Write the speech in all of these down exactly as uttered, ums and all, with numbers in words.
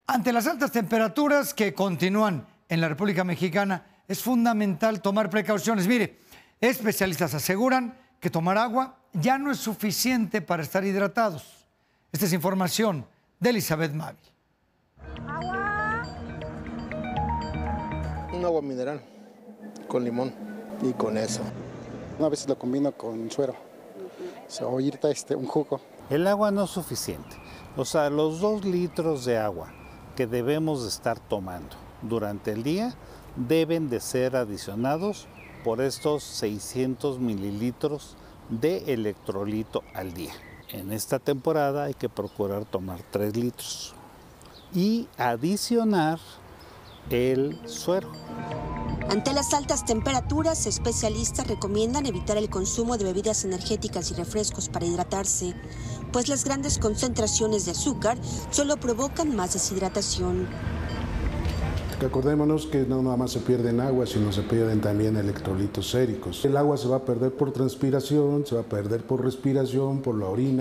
Ante las altas temperaturas que continúan en la República Mexicana, es fundamental tomar precauciones. Mire, especialistas aseguran que tomar agua ya no es suficiente para estar hidratados. Esta es información de Elizabeth Mávil. Agua. Un agua mineral con limón y con eso. A veces lo combino con suero. O ahorita este, un jugo. El agua no es suficiente. O sea, los dos litros de agua que debemos de estar tomando durante el día deben de ser adicionados por estos seiscientos mililitros de electrolito al día. En esta temporada hay que procurar tomar tres litros y adicionar el suero. Ante las altas temperaturas, especialistas recomiendan evitar el consumo de bebidas energéticas y refrescos para hidratarse, pues las grandes concentraciones de azúcar solo provocan más deshidratación. Acordémonos que no nada más se pierden agua, sino se pierden también electrolitos séricos. El agua se va a perder por transpiración, se va a perder por respiración, por la orina.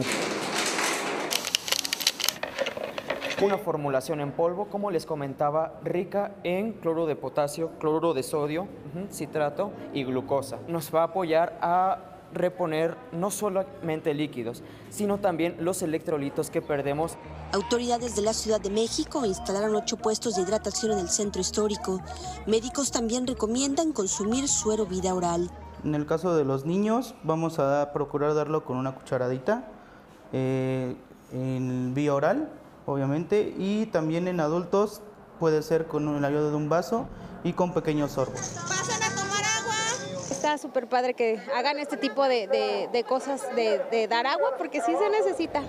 Una formulación en polvo, como les comentaba, rica en cloro de potasio, cloruro de sodio, uh-huh, citrato y glucosa. Nos va a apoyar a reponer no solamente líquidos, sino también los electrolitos que perdemos. Autoridades de la Ciudad de México instalaron ocho puestos de hidratación en el centro histórico. Médicos también recomiendan consumir suero vida oral. En el caso de los niños, vamos a procurar darlo con una cucharadita eh, en vía oral, obviamente, y también en adultos puede ser con la ayuda de un vaso y con pequeños sorbos. ¡Pasen a tomar agua! Está súper padre que hagan este tipo de, de, de cosas, de, de dar agua, porque sí se necesita.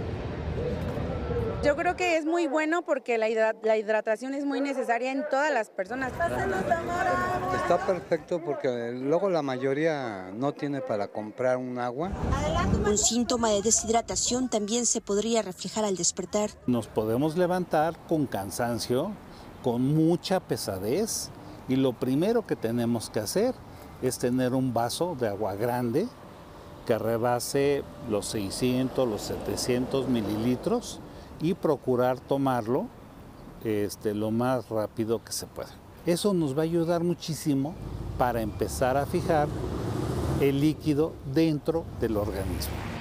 Yo creo que es muy bueno porque la, hidrat la hidratación es muy necesaria en todas las personas. Está perfecto porque luego la mayoría no tiene para comprar un agua. Un síntoma de deshidratación también se podría reflejar al despertar. Nos podemos levantar con cansancio, con mucha pesadez, y lo primero que tenemos que hacer es tener un vaso de agua grande que rebase los seiscientos, los setecientos mililitros, y procurar tomarlo este, lo más rápido que se pueda. Eso nos va a ayudar muchísimo para empezar a fijar el líquido dentro del organismo.